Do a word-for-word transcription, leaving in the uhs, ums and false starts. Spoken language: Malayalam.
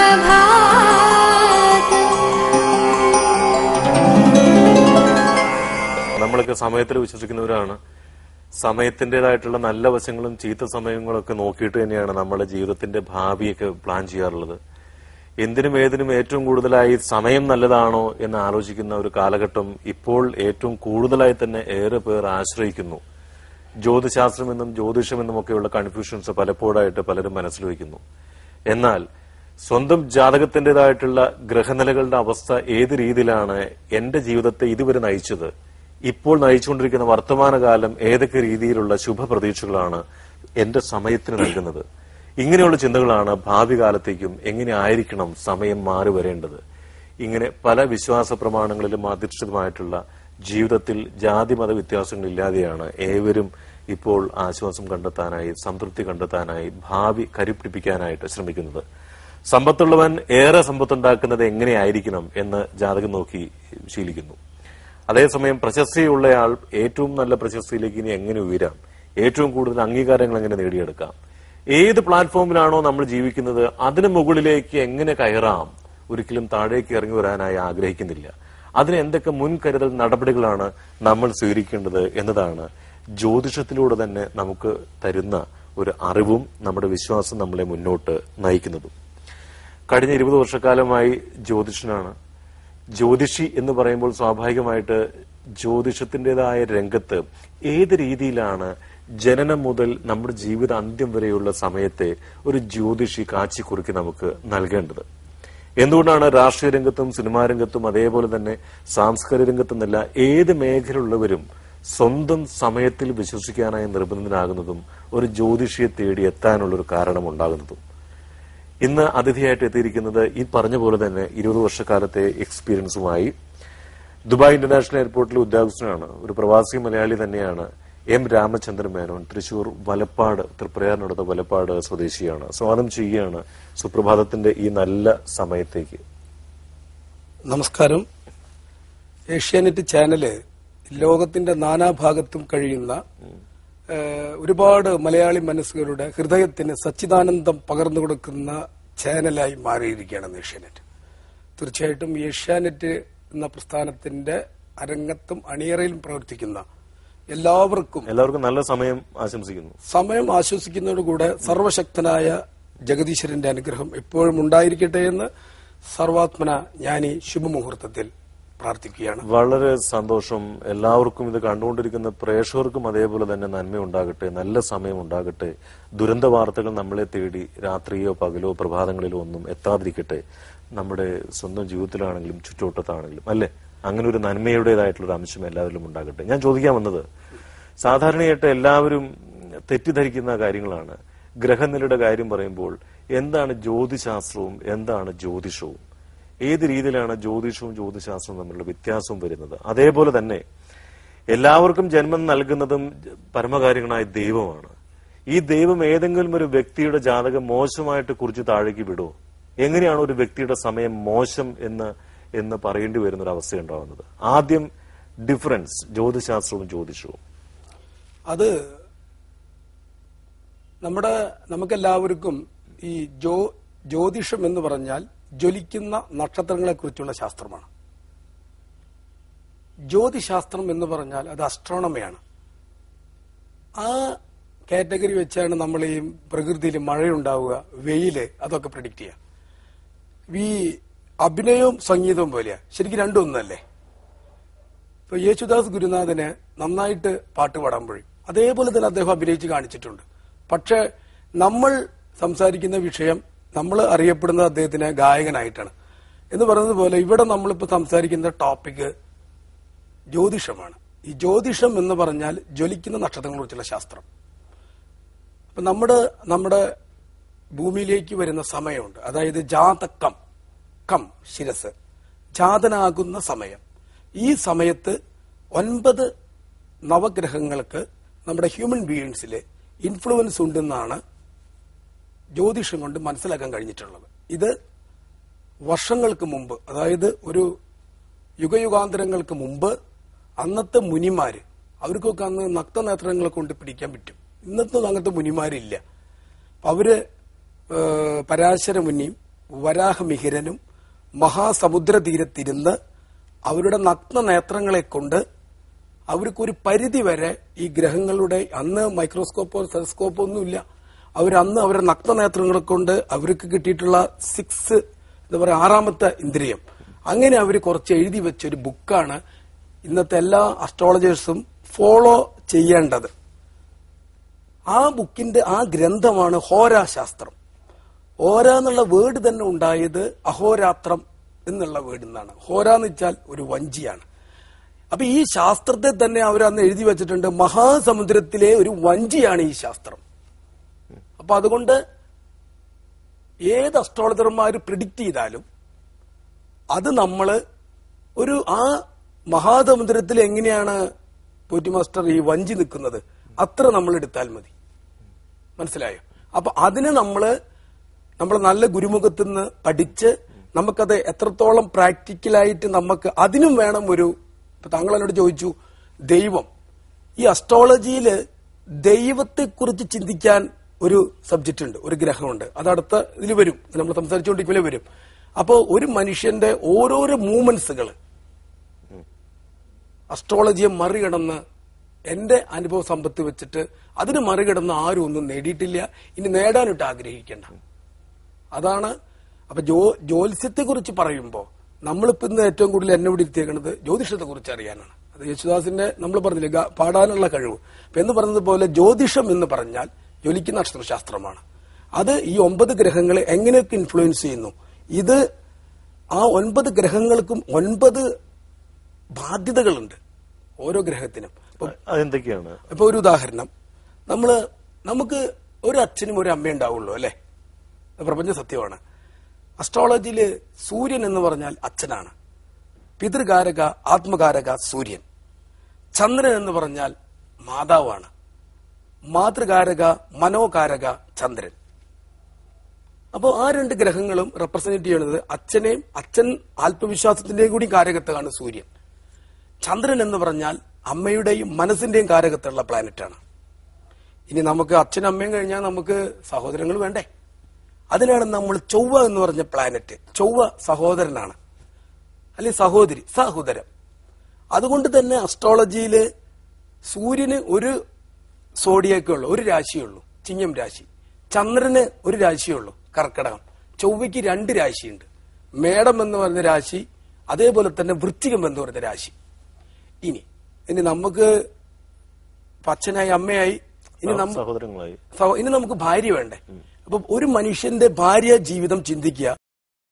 നമ്മളൊക്കെ സമയത്തിൽ വിശ്വസിക്കുന്നവരാണ്. സമയത്തിന്റേതായിട്ടുള്ള നല്ല വശങ്ങളും ചീത്ത സമയങ്ങളൊക്കെ നോക്കിയിട്ട് തന്നെയാണ് നമ്മുടെ ജീവിതത്തിന്റെ ഭാവിയൊക്കെ പ്ലാൻ ചെയ്യാറുള്ളത്. എന്തിനും ഏതിനും ഏറ്റവും കൂടുതലായി സമയം നല്ലതാണോ എന്ന് ആലോചിക്കുന്ന ഒരു കാലഘട്ടം ഇപ്പോൾ ഏറ്റവും കൂടുതലായി തന്നെ ഏറെ പേർ ആശ്രയിക്കുന്നു. ജ്യോതിശാസ്ത്രമെന്നും ജ്യോതിഷമെന്നുമൊക്കെയുള്ള കൺഫ്യൂഷൻസ് പലപ്പോഴായിട്ട് പലരും മനസ്സിൽ വയ്ക്കുന്നു. എന്നാൽ സ്വന്തം ജാതകത്തിന്റേതായിട്ടുള്ള ഗ്രഹനിലകളുടെ അവസ്ഥ ഏത് രീതിയിലാണ് എന്റെ ജീവിതത്തെ ഇതുവരെ നയിച്ചത്, ഇപ്പോൾ നയിച്ചുകൊണ്ടിരിക്കുന്ന വർത്തമാനകാലം ഏതൊക്കെ രീതിയിലുള്ള ശുഭപ്രതീക്ഷകളാണ് എന്റെ സമയത്തിന് നൽകുന്നത്, ഇങ്ങനെയുള്ള ചിന്തകളാണ് ഭാവി കാലത്തേക്കും എങ്ങനെ ആയിരിക്കണം സമയം മാറി വരേണ്ടത്. ഇങ്ങനെ പല വിശ്വാസ പ്രമാണങ്ങളിലും അധിഷ്ഠിതമായിട്ടുള്ള ജീവിതത്തിൽ ജാതിമത വ്യത്യാസങ്ങളില്ലാതെയാണ് ഏവരും ഇപ്പോൾ ആശ്വാസം കണ്ടെത്താനായി, സംതൃപ്തി കണ്ടെത്താനായി, ഭാവി കരുപിടിപ്പിക്കാനായിട്ട് ശ്രമിക്കുന്നത്. സമ്പത്തുള്ളവൻ ഏറെ സമ്പത്തുണ്ടാക്കുന്നത് എങ്ങനെയായിരിക്കണം എന്ന് ജാതകം നോക്കി ശീലിക്കുന്നു. അതേസമയം പ്രശസ്തിയുള്ളയാൾ ഏറ്റവും നല്ല പ്രശസ്തിയിലേക്ക് ഇനി എങ്ങനെ ഉയരാം, ഏറ്റവും കൂടുതൽ അംഗീകാരങ്ങൾ എങ്ങനെ നേടിയെടുക്കാം, ഏത് പ്ലാറ്റ്ഫോമിലാണോ നമ്മൾ ജീവിക്കുന്നത് അതിന് മുകളിലേക്ക് എങ്ങനെ കയറാം, ഒരിക്കലും താഴേക്ക് ഇറങ്ങി വരാനായി ആഗ്രഹിക്കുന്നില്ല. അതിന് എന്തൊക്കെ മുൻകരുതൽ നടപടികളാണ് നമ്മൾ സ്വീകരിക്കേണ്ടത് എന്നതാണ് ജ്യോതിഷത്തിലൂടെ തന്നെ നമുക്ക് തരുന്ന ഒരു അറിവും നമ്മുടെ വിശ്വാസം നമ്മളെ മുന്നോട്ട് നയിക്കുന്നതും. കഴിഞ്ഞ ഇരുപത് വർഷക്കാലമായി ജ്യോതിഷനാണ്. ജ്യോതിഷി എന്ന് പറയുമ്പോൾ സ്വാഭാവികമായിട്ട് ജ്യോതിഷത്തിന്റേതായ രംഗത്ത് ഏത് രീതിയിലാണ് ജനനം മുതൽ നമ്മുടെ ജീവിത അന്ത്യം വരെയുള്ള സമയത്തെ ഒരു ജ്യോതിഷി കാച്ചിക്കുറുക്കി നമുക്ക് നൽകേണ്ടത്. എന്തുകൊണ്ടാണ് രാഷ്ട്രീയ രംഗത്തും സിനിമാ രംഗത്തും അതേപോലെ തന്നെ സാംസ്കാരിക രംഗത്തും എല്ലാ ഏത് മേഖലയുള്ളവരും സ്വന്തം സമയത്തിൽ വിശ്വസിക്കാനായി നിർബന്ധിതനാകുന്നതും ഒരു ജ്യോതിഷിയെ തേടി എത്താനുള്ളൊരു കാരണമുണ്ടാകുന്നതും? ഇന്ന് അതിഥിയായിട്ട് എത്തിയിരിക്കുന്നത് ഈ പറഞ്ഞ പോലെ തന്നെ ഇരുപത് വർഷക്കാലത്തെ എക്സ്പീരിയൻസുമായി ദുബായ് ഇന്റർനാഷണൽ എയർപോർട്ടിലെ ഉദ്യോഗസ്ഥനാണ്. ഒരു പ്രവാസി മലയാളി തന്നെയാണ്. എം രാമചന്ദ്രൻ മേനോൻ, തൃശൂർ വലപ്പാട്, തൃപ്രയാറിനടുത്ത വലപ്പാട് സ്വദേശിയാണ്. സ്വാഗതം ചെയ്യുകയാണ് സുപ്രഭാതത്തിന്റെ ഈ നല്ല സമയത്തേക്ക്. നമസ്കാരം. ഏഷ്യാനെറ്റ് ചാനല് ലോകത്തിന്റെ നാനാഭാഗത്തും കഴിയുന്ന ഒരുപാട് മലയാളി മനസ്സുകളുടെ ഹൃദയത്തിന് സച്ചിദാനന്ദം പകർന്നു കൊടുക്കുന്ന ചാനലായി മാറിയിരിക്കുകയാണ് ഏഷ്യാനെറ്റ്. തീർച്ചയായിട്ടും ഏഷ്യാനെറ്റ് എന്ന പ്രസ്ഥാനത്തിന്റെ അരങ്ങത്തും അണിയറയിലും പ്രവർത്തിക്കുന്ന എല്ലാവർക്കും എല്ലാവർക്കും നല്ല സമയം ആശംസിക്കുന്നു. സമയം ആശ്വസിക്കുന്നതോടുകൂടെ സർവശക്തനായ ജഗദീശ്വരന്റെ അനുഗ്രഹം എപ്പോഴും ഉണ്ടായിരിക്കട്ടെ എന്ന് സർവാത്മന ഞാനീ ശുഭമുഹൂർത്തത്തിൽ പ്രാർത്ഥിക്കുകയാണ്. വളരെ സന്തോഷം. എല്ലാവർക്കും ഇത് കണ്ടുകൊണ്ടിരിക്കുന്ന പ്രേക്ഷകർക്കും അതേപോലെ തന്നെ നന്മയുണ്ടാകട്ടെ, നല്ല സമയം ഉണ്ടാകട്ടെ. ദുരന്ത വാർത്തകൾ നമ്മളെ തേടി രാത്രിയോ പകലോ പ്രഭാതങ്ങളിലോ ഒന്നും എത്താതിരിക്കട്ടെ. നമ്മുടെ സ്വന്തം ജീവിതത്തിലാണെങ്കിലും ചുറ്റുവട്ടത്താണെങ്കിലും അല്ലെ, അങ്ങനെ ഒരു നന്മയുടേതായിട്ടുള്ള അംശം എല്ലാവരിലും ഉണ്ടാകട്ടെ. ഞാൻ ചോദിക്കാൻ വന്നത്, സാധാരണയായിട്ട് എല്ലാവരും തെറ്റിദ്ധരിക്കുന്ന കാര്യങ്ങളാണ്. ഗ്രഹനിലയുടെ കാര്യം പറയുമ്പോൾ എന്താണ് ജ്യോതിശാസ്ത്രവും എന്താണ് ജ്യോതിഷവും, ഏത് രീതിയിലാണ് ജ്യോതിഷവും ജ്യോതിശാസ്ത്രവും തമ്മിലുള്ള വ്യത്യാസവും വരുന്നത്? അതേപോലെ തന്നെ എല്ലാവർക്കും ജന്മം നൽകുന്നതും പരമകാര്യങ്ങളായ ദൈവമാണ്. ഈ ദൈവം ഏതെങ്കിലും ഒരു വ്യക്തിയുടെ ജാതകം മോശമായിട്ട് കുറിച്ച് താഴേക്ക് വിടുമോ? എങ്ങനെയാണ് ഒരു വ്യക്തിയുടെ സമയം മോശം എന്ന് എന്ന് പറയേണ്ടി വരുന്ന ഒരു അവസ്ഥ ഉണ്ടാവുന്നത്? ആദ്യം ഡിഫറൻസ് ജ്യോതിശാസ്ത്രവും ജ്യോതിഷവും. അത് നമ്മുടെ നമുക്കെല്ലാവർക്കും ഈ ജ്യോ ജ്യോതിഷം എന്ന് പറഞ്ഞാൽ ജ്വലിക്കുന്ന നക്ഷത്രങ്ങളെ കുറിച്ചുള്ള ശാസ്ത്രമാണ്. ജ്യോതിശാസ്ത്രം എന്ന് പറഞ്ഞാൽ അത് അസ്ട്രോണമിയാണ്. ആ കാറ്റഗറി വെച്ചാണ് നമ്മൾ ഈ പ്രകൃതിയിൽ മഴയുണ്ടാവുക, വെയില്, അതൊക്കെ പ്രെഡിക്റ്റ് ചെയ്യുക. ഈ അഭിനയവും സംഗീതവും പോലെയാ. ശരിക്കും രണ്ടും ഒന്നല്ലേ? ഇപ്പൊ യേശുദാസ് ഗുരുനാഥന് നന്നായിട്ട് പാട്ട് പാടാൻ പോയി, അതേപോലെ തന്നെ അദ്ദേഹം അഭിനയിച്ച് കാണിച്ചിട്ടുണ്ട്. പക്ഷെ നമ്മൾ സംസാരിക്കുന്ന വിഷയം, നമ്മൾ അറിയപ്പെടുന്നത് അദ്ദേഹത്തിന് ഗായകനായിട്ടാണ് എന്ന് പറയുന്നത് പോലെ ഇവിടെ നമ്മളിപ്പോ സംസാരിക്കുന്ന ടോപ്പിക് ജ്യോതിഷമാണ്. ഈ ജ്യോതിഷം എന്ന് പറഞ്ഞാൽ ജ്വലിക്കുന്ന നക്ഷത്രങ്ങളെ കുറിച്ചുള്ള ശാസ്ത്രം. അപ്പൊ നമ്മുടെ നമ്മുടെ ഭൂമിയിലേക്ക് വരുന്ന സമയമുണ്ട്, അതായത് ജാതകം, കം ശിരസ്, ജാതനാകുന്ന സമയം. ഈ സമയത്ത് ഒൻപത് നവഗ്രഹങ്ങൾക്ക് നമ്മുടെ ഹ്യൂമൻ ബീയിങ്സിലെ ഇൻഫ്ലുവൻസ് ഉണ്ടെന്നാണ് ജ്യോതിഷം കൊണ്ട് മനസ്സിലാക്കാൻ കഴിഞ്ഞിട്ടുള്ളത്. ഇത് വർഷങ്ങൾക്ക് മുമ്പ്, അതായത് ഒരു യുഗയുഗാന്തരങ്ങൾക്ക് മുമ്പ് അന്നത്തെ മുനിമാര്, അവർക്കൊക്കെ അന്ന് നക്തനേത്രങ്ങളെ കൊണ്ട് പിടിക്കാൻ പറ്റും. ഇന്നത്തെ അങ്ങനത്തെ മുനിമാരില്ല. അവര് പരാശര മുനിയും വരാഹമിഹിരനും മഹാസമുദ്ര തീരത്തിരുന്ന് അവരുടെ നഗ്ന നേത്രങ്ങളെ കൊണ്ട് അവർക്കൊരു പരിധി വരെ ഈ ഗ്രഹങ്ങളുടെ, അന്ന് മൈക്രോസ്കോപ്പോ ടെലസ്കോപ്പോ ഒന്നുമില്ല, അവരന്ന് അവരുടെ നഗ്ന നേത്രങ്ങളെ കൊണ്ട് അവർക്ക് കിട്ടിയിട്ടുള്ള സിക്സ് എന്താ പറയുക ആറാമത്തെ ഇന്ദ്രിയം, അങ്ങനെ അവർ കുറച്ച് എഴുതി വെച്ചൊരു ബുക്കാണ് ഇന്നത്തെ എല്ലാ അസ്ട്രോളജേഴ്സും ഫോളോ ചെയ്യേണ്ടത്. ആ ബുക്കിന്റെ ആ ഗ്രന്ഥമാണ് ഹോരാശാസ്ത്രം. ഹോര എന്നുള്ള വേർഡ് തന്നെ ഉണ്ടായത് അഹോരാത്രം എന്നുള്ള വേർഡ് നിന്നാണ്. ഹോര എന്ന് വെച്ചാൽ ഒരു വഞ്ചിയാണ്. അപ്പൊ ഈ ശാസ്ത്രത്തെ തന്നെ അവർ അന്ന് എഴുതി വെച്ചിട്ടുണ്ട്, മഹാസമുദ്രത്തിലെ ഒരു വഞ്ചിയാണ് ഈ ശാസ്ത്രം. അപ്പൊ അതുകൊണ്ട് ഏത് അസ്ട്രോളജർമാർ പ്രിഡിക്റ്റ് ചെയ്താലും അത് നമ്മള് ഒരു ആ മഹാസമുദ്രത്തിൽ എങ്ങനെയാണ് പോറ്റി മാസ്റ്റർ ഈ വഞ്ചി നിൽക്കുന്നത് അത്ര നമ്മൾ എടുത്താൽ മതി. മനസ്സിലായോ? അപ്പൊ അതിന് നമ്മള് നമ്മൾ നല്ല ഗുരുമുഖത്ത് നിന്ന് പഠിച്ച് നമുക്കത് എത്രത്തോളം പ്രാക്ടിക്കലായിട്ട് നമുക്ക് അതിനും വേണം ഒരു, ഇപ്പൊ താങ്കൾ എന്നോട് ചോദിച്ചു ദൈവം, ഈ അസ്ട്രോളജിയില് ദൈവത്തെക്കുറിച്ച് ചിന്തിക്കാൻ ഒരു സബ്ജക്റ്റ് ഉണ്ട്, ഒരു ഗ്രഹമുണ്ട്, അതടുത്ത ഇതിൽ വരും, നമ്മൾ സംസാരിച്ചുകൊണ്ടിരിക്കുമ്പോൾ വരും. അപ്പോ ഒരു മനുഷ്യന്റെ ഓരോരോ മൂവ്മെന്റ്സുകൾ അസ്ട്രോളജിയെ മറികടന്ന് എന്റെ അനുഭവ സമ്പത്ത് വെച്ചിട്ട് അതിന് മറികടന്ന് ആരും ഒന്നും നേടിയിട്ടില്ല, ഇനി നേടാനിട്ട് ആഗ്രഹിക്കേണ്ട. അതാണ്. അപ്പൊ ജോ ജ്യോത്സ്യത്തെ കുറിച്ച് പറയുമ്പോൾ നമ്മളിപ്പോ ഇന്ന് ഏറ്റവും കൂടുതൽ എന്നെ ഇവിടെ ഇരുത്തിയേക്കുന്നത് ജ്യോതിഷത്തെ കുറിച്ച് അറിയാനാണ്. അത് യേശുദാസിന്റെ നമ്മൾ പറഞ്ഞില്ലേ പാടാനുള്ള കഴിവ്. അപ്പൊ എന്ന് പറഞ്ഞതുപോലെ ജ്യോതിഷം എന്ന് പറഞ്ഞാൽ ജ്വലിക്കുന്ന അക്ഷരശാസ്ത്രമാണ്. അത് ഈ ഒമ്പത് ഗ്രഹങ്ങളെ എങ്ങനെയൊക്കെ ഇൻഫ്ലുവൻസ് ചെയ്യുന്നു, ഇത് ആ ഒൻപത് ഗ്രഹങ്ങൾക്കും ഒൻപത് ബാധ്യതകളുണ്ട് ഓരോ ഗ്രഹത്തിനും. അതെന്തൊക്കെയാണ്? ഇപ്പൊ ഒരു ഉദാഹരണം, നമ്മള് നമുക്ക് ഒരു അച്ഛനും ഒരു അമ്മയും ഉണ്ടാവുള്ളൂ അല്ലെ, പ്രപഞ്ച സത്യമാണ്. അസ്ട്രോളജിയില് സൂര്യൻ എന്ന് പറഞ്ഞാൽ അച്ഛനാണ്, പിതൃകാരക ആത്മകാരക സൂര്യൻ. ചന്ദ്രൻ എന്ന് പറഞ്ഞാൽ മാതാവാണ്, മാതൃകാരക മനോകാരക ചന്ദ്രൻ. അപ്പോൾ ആ രണ്ട് ഗ്രഹങ്ങളും റെപ്രസെന്റ് ചെയ്യുന്നത് അച്ഛനെയും, അച്ഛൻ ആത്മവിശ്വാസത്തിന്റെയും കൂടി കാരകത്വമാണ് സൂര്യൻ. ചന്ദ്രൻ എന്ന് പറഞ്ഞാൽ അമ്മയുടെയും മനസ്സിന്റെയും കാരകത്തുള്ള പ്ലാനറ്റാണ്. ഇനി നമുക്ക് അച്ഛനും അമ്മയും കഴിഞ്ഞാൽ നമുക്ക് സഹോദരങ്ങൾ വേണ്ടേ? അതിനാണ് നമ്മൾ ചൊവ്വ എന്ന് പറഞ്ഞ പ്ലാനറ്റ്. ചൊവ്വ സഹോദരനാണ്, അല്ലെങ്കിൽ സഹോദരി, സഹോദരം. അതുകൊണ്ട് തന്നെ അസ്ട്രോളജിയില് സൂര്യന് ഒരു സോഡിയൊക്കെ ഉള്ളു, ഒരു രാശിയുള്ളൂ, ചിങ്ങം രാശി. ചന്ദ്രന് ഒരു രാശിയുള്ളൂ, കർക്കിടകം. ചൊവ്വയ്ക്ക് രണ്ട് രാശിയുണ്ട്, മേടം എന്ന് പറയുന്ന രാശി, അതേപോലെ തന്നെ വൃശ്ചികം എന്ന് പറയുന്ന രാശി. ഇനി ഇനി നമുക്ക് അച്ഛനായി അമ്മയായി, ഇനി സഹോദരങ്ങളായി, ഇനി നമുക്ക് ഭാര്യ വേണ്ടേ? അപ്പൊ ഒരു മനുഷ്യന്റെ ഭാര്യ ജീവിതം ചിന്തിക്കുക.